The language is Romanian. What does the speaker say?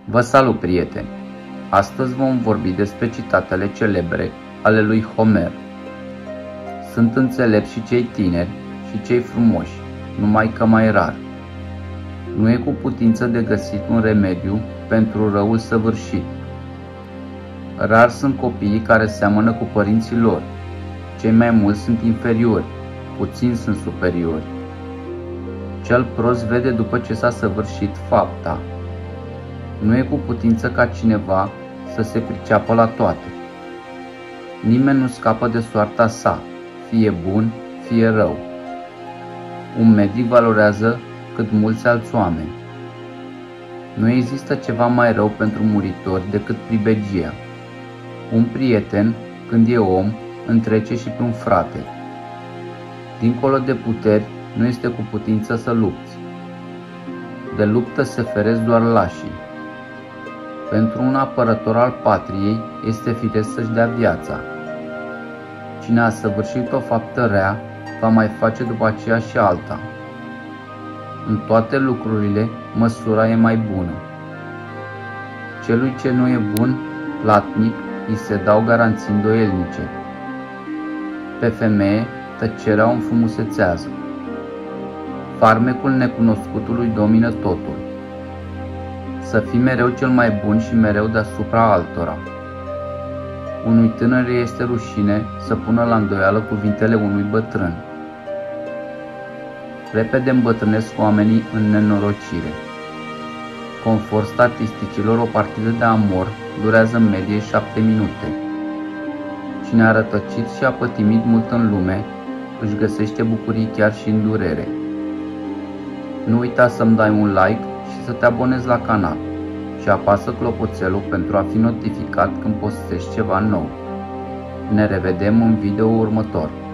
Vă salut, prieteni! Astăzi vom vorbi despre citatele celebre ale lui Homer. Sunt înțelepți și cei tineri și cei frumoși, numai că mai rar. Nu e cu putință de găsit un remediu pentru răul săvârșit. Rar sunt copiii care seamănă cu părinții lor. Cei mai mulți sunt inferiori, puțini sunt superiori. Cel prost vede după ce s-a săvârșit fapta. Nu e cu putință ca cineva să se priceapă la toate. Nimeni nu scapă de soarta sa, fie bun, fie rău. Un medic valorează cât mulți alți oameni. Nu există ceva mai rău pentru muritori decât pribegia. Un prieten, când e om, întrece și pe un frate. Dincolo de puteri, nu este cu putință să lupți. De luptă se feresc doar lașii. Pentru un apărător al patriei este firesc să-și dea viața. Cine a săvârșit o faptă rea, va mai face după aceea și alta. În toate lucrurile, măsura e mai bună. Celui ce nu e bun, platnic, îi se dau garanții îndoielnice. Pe femeie, tăcerea o înfrumusețează. Farmecul necunoscutului domină totul. Să fii mereu cel mai bun și mereu deasupra altora. Unui tânăr este rușine să pună la îndoială cuvintele unui bătrân. Repede îmbătrânesc oamenii în nenorocire. Conform statisticilor, o partidă de amor durează în medie 7 minute. Cine a rătăcit și a pătimit mult în lume, își găsește bucurii chiar și în durere. Nu uita să-mi dai un like și să te abonezi la canal și apasă clopoțelul pentru a fi notificat când postez ceva nou. Ne revedem în video următor.